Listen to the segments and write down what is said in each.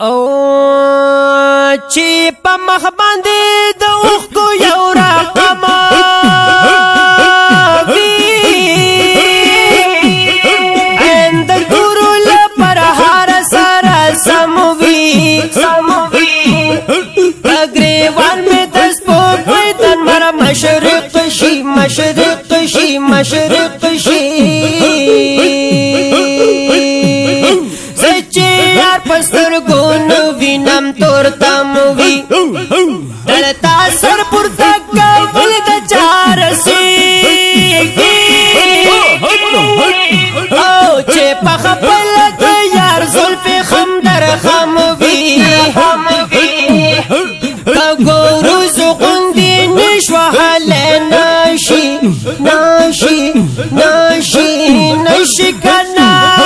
او چې په مخ باندې د اوښکو یو رقم وي عند ګورو لپر هر سره سم وي اګریوان مې د سپوږمۍ تن مر مشرق شي مشرق شي مشرق شي یار پستر گونو وینم تور تموی دلتا سر پورتا کول د چارسی او چې په خپل د یار زلف خم در خموی ګورو زغوندی نشو حل ناشي ناشي ناشي نشي کنا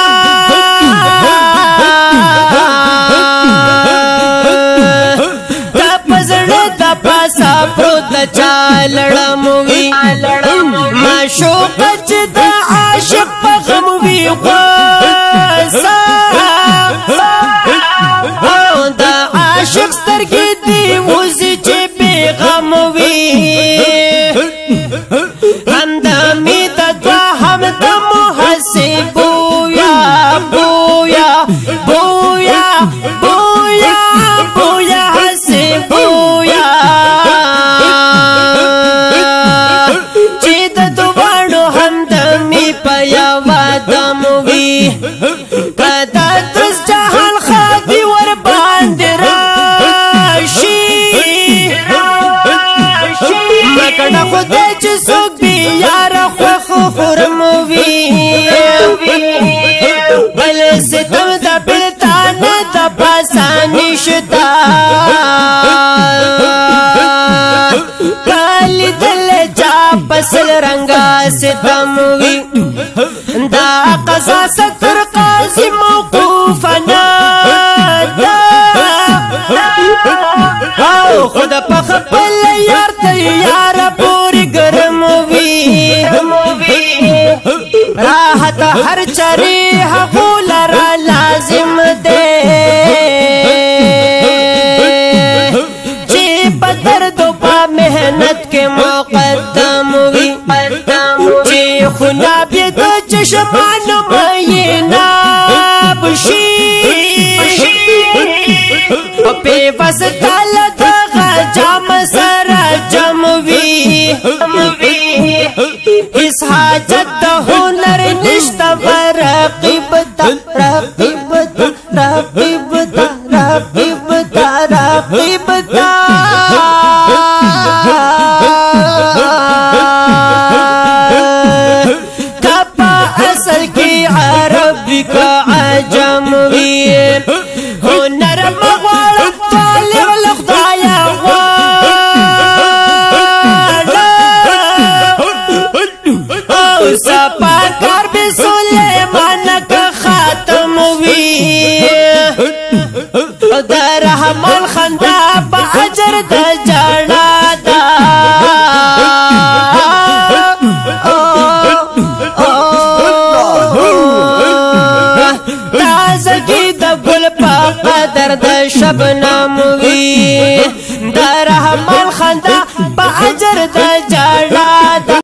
لړموي معشوق چې د عاشق په غم وي غوسه او د عاشق سترګې دي وزي چې بې غم وي همدمي د دوهم د محسن بویا بویا بویا بویا بویا حسن بویا کدا ترس جهان خادي ور باندې راشي مکړه خدای چې څوک بي یار خو خورموي بل ستم د بلتان د پاساني شتا کالي دل جا پسل رنگا ستموي دا قضا ستر قاضي موقوفنا دا او خود په خپل یار ته یار پوری ګرموي راحت هر چری حقول را لازم ده چې په درد او په مهنت کې مقدم وي چې خنا به د چشمان مېنا بشي په وسطال د جام سره جموي اس حاجت د هنر نشته رقیب تا رقیب تا رقیب تا رقیب تا رقیب تا عربی کا عجموی هنر مغوار طالب لخدایا وانا او سپا کار بی سلیمان کا خاتموی در رحمان خندا با عجر دا جانا دا قدر د شبنم وی د رحمان خندا په اجر د جړ